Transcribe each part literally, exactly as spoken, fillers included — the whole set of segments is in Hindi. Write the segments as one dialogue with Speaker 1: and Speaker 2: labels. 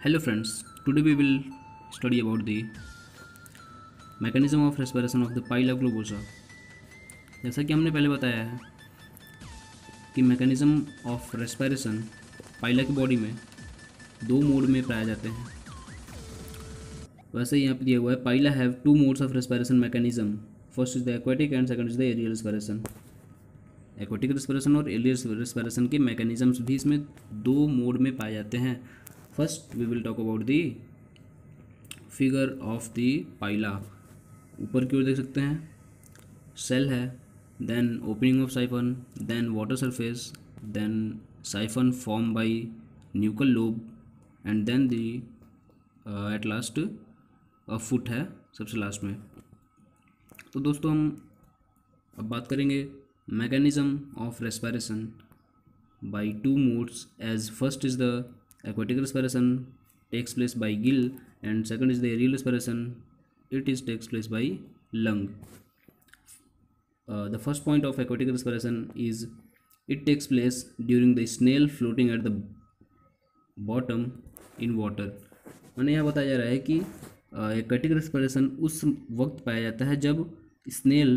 Speaker 1: Hello friends, today we will study about the mechanism of respiration of the Pila globosa। जैसा कि हमने पहले बताया है कि मैकेनिज्म ऑफ रेस्पिरेशन पाइला की बॉडी में दो मोड में पाए जाते हैं। वैसे यहाँ पे दिया हुआ है Pila have two modes of respiration mechanism. First is the aquatic and second is the aerial respiration. Aquatic respiration और एरियल रेस्पिरेशन के मैकेनिज्म्स भी इसमें दो मोड में पाए जाते हैं। First we will talk about the figure of the Pila. ऊपर की ओर देख सकते हैं सेल है, then opening of siphon, then water surface, then siphon form by nuchal lobe and then the eight last foot है सबसे लास्ट में। तो दोस्तों हम अब बात करेंगे mechanism of respiration by two modes. As first is the aquatic respiration takes place by gill and second is the aerial respiration, it is takes place by lung. Uh, the first point of aquatic respiration is it takes place during the snail floating at the bottom in water। मैंने यहाँ बताया जा रहा है कि एक्वाटिक uh, रेस्पिरेशन उस वक्त पाया जाता है जब स्नेल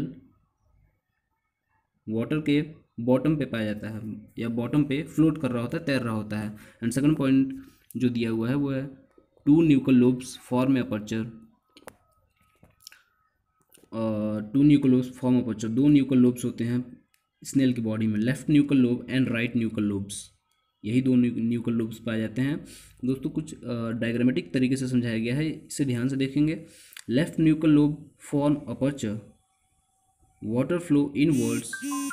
Speaker 1: वाटर के बॉटम पे पाया जाता है या बॉटम पे फ्लोट कर रहा होता है, तैर रहा होता है। एंड सेकंड पॉइंट जो दिया हुआ है वो है two nuchal lobes form aperture. Two nuchal lobes form aperture, दो न्यूकल लोब्स होते हैं स्नेल की बॉडी में, left nuchal lobe and right nuchal lobes. यही दो न्यूकल लोब्स पाए जाते हैं। दोस्तों कुछ डायग्रामेटिक तरीके से समझाया गया है, इसे ध्यान से देखेंगे। Left nuchal lobe form aperture, water flow inwards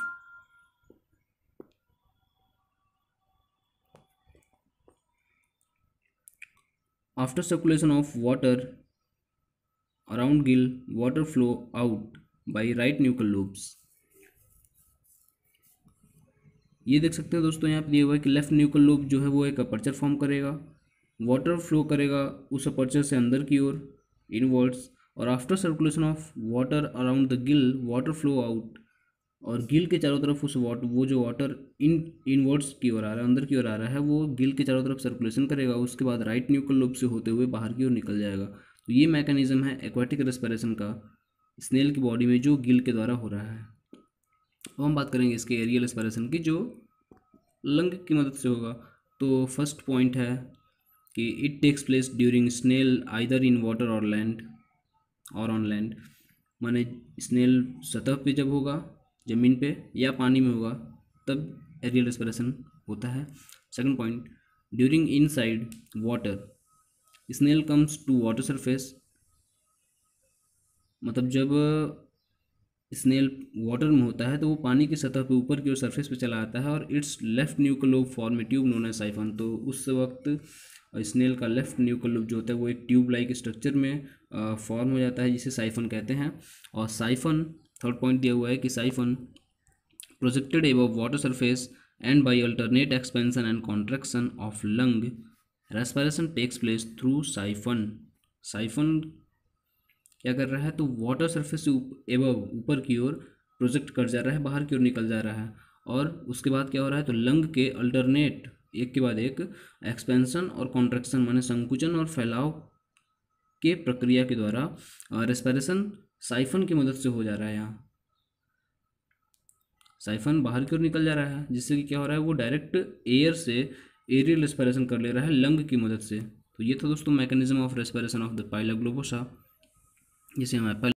Speaker 1: after circulation of water around gill, water flow out by right nuchal lobes। ये देख सकते हैं दोस्तों यहाँ पे दिया हुआ है कि लेफ्ट न्यूकल लोब जो है वो एक अपर्चर फॉर्म करेगा, वाटर फ्लो करेगा उस अपर्चर से अंदर की ओर इनवर्ड्स, और after circulation of water around the gill, water flow out, और गिल के चारों तरफ उस वाटर वो जो वाटर इन इनवर्ड्स की ओर आ रहा है, अंदर की ओर आ रहा है, वो गिल के चारों तरफ सर्कुलेशन करेगा, उसके बाद राइट न्यूकल लोब से होते हुए बाहर की ओर निकल जाएगा। तो ये मैकेनिज्म है एक्वाटिक रेस्पिरेशन का स्नेल की बॉडी में जो गिल के द्वारा हो रहा है। अब हम बात करेंगे इसके एरियल रेस्पिरेशन की जो लंग की मदद से होगा। तो फर्स्ट पॉइंट है कि it takes place during snail either in water और लैंड और ऑन लैंड। माने स्नेल सतह पे जब होगा, ज़मीन पे या पानी में होगा, तब एरियल रेस्पिरेशन होता है। Second point, during inside water snail comes to water surface. मतलब जब स्नेल वाटर में होता है तो वो पानी की सतह पे ऊपर की ओर सरफेस पे चला आता है और it's left nuchal lobe form a tube known as siphon. तो उस वक्त स्नेल का लेफ्ट न्यूकल लोब जो होता है वो एक ट्यूब लाइक स्ट्रक्चर में फॉर्म हो जाता है जिसे साइफन कहते हैं। और साइफन, थर्ड पॉइंट दिया हुआ है कि siphon projected above water surface and by alternate expansion and contraction of lung, respiration takes place through siphon. Siphon क्या कर रहा है तो वाटर सरफेस से एबव ऊपर की ओर प्रोजेक्ट कर जा रहा है, बाहर की ओर निकल जा रहा है, और उसके बाद क्या हो रहा है तो लंग के अल्टरनेट एक के बाद एक एक्सपेंशन और कॉन्ट्रैक्शन माने संकुचन और फैलाव के प्रक्रिया के द्वारा रेस्पिरेशन साइफन की मदद से हो जा रहा है। यहाँ साइफन बाहर की ओर निकल जा रहा है जिससे कि क्या हो रहा है वो डायरेक्ट एयर से एरियल रेस्पिरेशन कर ले रहा है लंग की मदद से। तो ये था दोस्तों mechanism of respiration of the Pila globosa, जिसे हम